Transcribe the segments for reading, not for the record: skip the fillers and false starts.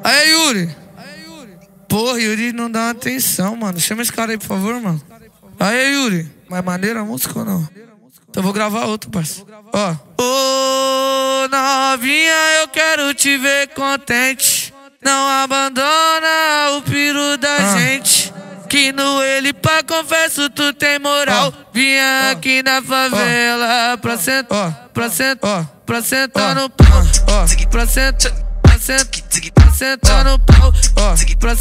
Aí, Yuri. Porra, Yuri não dá atenção, mano. Chama esse cara aí, por favor, mano. Aí, Yuri. Mas maneira a música ou não? Então eu vou gravar outro, parceiro. Ó. Ô, novinha, eu quero te ver contente. Não abandona o piru da gente. Que no ele pá, confesso, tu tem moral. Vinha aqui na favela pra sentar, pra sentar no pau. Pra sentar no pau. Pra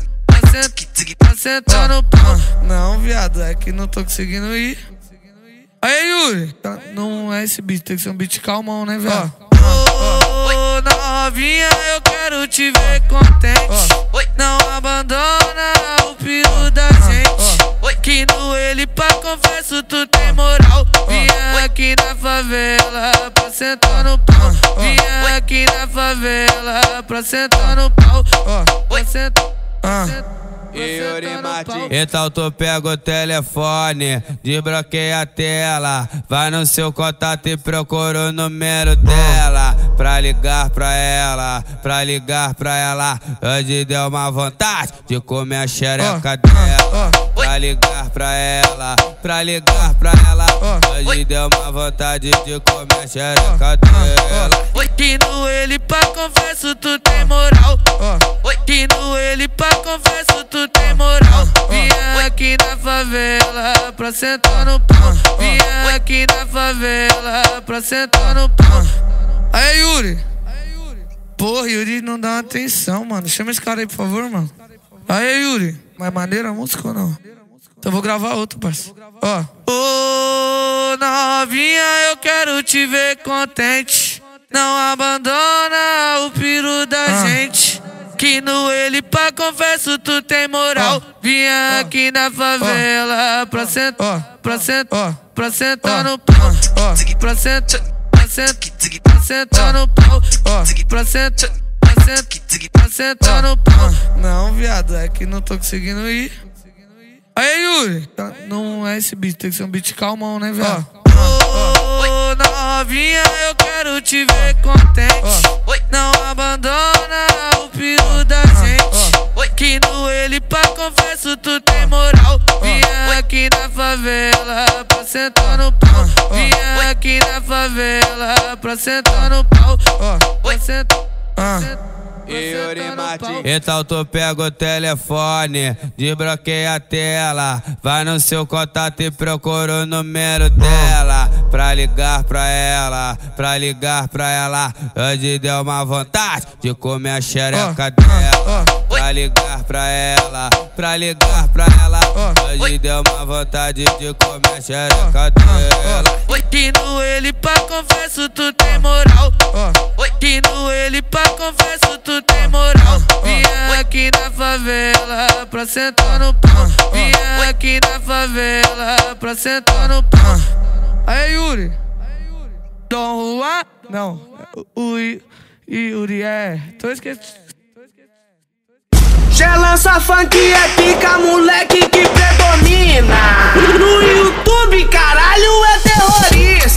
sentar no pau. Não, viado, é que não tô conseguindo ir. Aí, Yuri. Não é esse beat, tem que ser um beat calmão, né, velho? Ô, novinha, eu quero te ver contente. Não abandona o piru da gente. Que no ele pá, confesso, tu tem moral. Vinha aqui na favela pra sentar no pau. Vinha aqui na favela pra sentar no pau. Pra sentar. Então tu pega o telefone, desbloqueia a tela, vai no seu contato e procura o número dela. Pra ligar pra ela, hoje deu uma vontade de comer a xereca dela. Pra ligar pra ela, hoje deu uma vontade de comer a xereca dela. Que no ele pá, confesso, tu tem moral. Que no ele pá, confesso, tu tem moral. Vinha aqui na favela pra sentar no pau. Vinha aqui na favela pra sentar no pau. Aí, Yuri. Porra, Yuri não dá atenção, mano. Chama esse cara aí, por favor, mano. Aí, Yuri. Mas maneira a música ou não? Então eu vou gravar outro, parceiro. Ó. Ô, novinha, eu quero te ver contente. Não abandona o piru da gente. Que no ele pá, confesso, tu tem moral. Vinha aqui na favela pra sentar no pau. Pra sentar no pau. Pra sentar no pau. Não, viado, é que não tô conseguindo ir. Aí, Yuri. Não é esse beat, tem que ser um beat calmão, né, velho? Ô, novinha, eu quero te ver contente. Não abandona o piru da gente. Que no ele pá, confesso, tu tem moral. Vinha aqui na favela pra sentar no pau. Vinha aqui na favela pra sentar no pau. Pra sentar. Então tu pega o telefone, desbloqueia a tela, vai no seu contato e procura o número dela. Pra ligar pra ela, hoje deu uma vontade de comer a xereca dela. Pra ligar pra ela, hoje deu uma vontade de comer a xereca dela. Que no ele pá, confesso, tu tem moral. Que no ele pá, confesso, tu tem moral. Vinha aqui na favela pra sentar no pau. Vinha aqui na favela pra sentar no pau. Aí, Yuri. Dom Juan? Não. O Yuri é. Tô esquecendo. Cê lança funk é pica, moleque que predomina. No YouTube, caralho, é terrorista.